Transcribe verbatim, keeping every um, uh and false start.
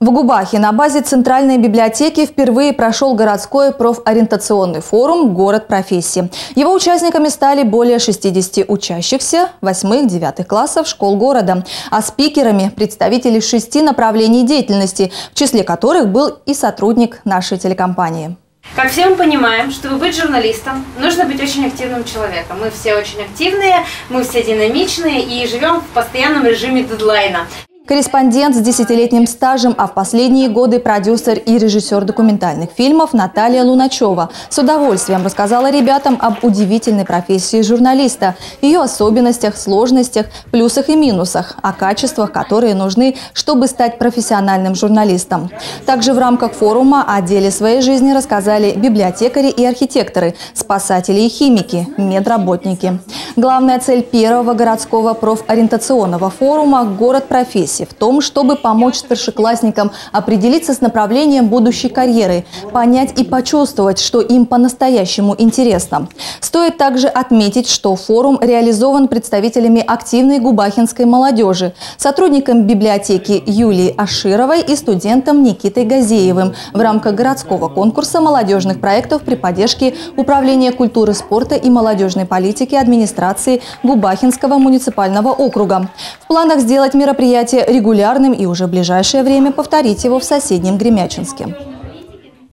В Губахе на базе Центральной библиотеки впервые прошел городской профориентационный форум «Город профессии». Его участниками стали более шестидесяти учащихся восьмых-девятых классов школ города, а спикерами – представители шести направлений деятельности, в числе которых был и сотрудник нашей телекомпании. Как все мы понимаем, чтобы быть журналистом, нужно быть очень активным человеком. Мы все очень активные, мы все динамичные и живем в постоянном режиме дедлайна. Корреспондент с десятилетним стажем, а в последние годы продюсер и режиссер документальных фильмов Наталья Луначева с удовольствием рассказала ребятам об удивительной профессии журналиста, ее особенностях, сложностях, плюсах и минусах, о качествах, которые нужны, чтобы стать профессиональным журналистом. Также в рамках форума о деле своей жизни рассказали библиотекари и архитекторы, спасатели и химики, медработники. Главная цель первого городского профориентационного форума «Город профессии» в том, чтобы помочь старшеклассникам определиться с направлением будущей карьеры, понять и почувствовать, что им по-настоящему интересно. Стоит также отметить, что форум реализован представителями активной губахинской молодежи, сотрудником библиотеки Юлией Ашировой и студентом Никитой Газеевым в рамках городского конкурса молодежных проектов при поддержке Управления культуры, спорта и молодежной политики администрации Губахинского муниципального округа. В планах сделать мероприятие регулярным и уже в ближайшее время повторить его в соседнем Гремячинске.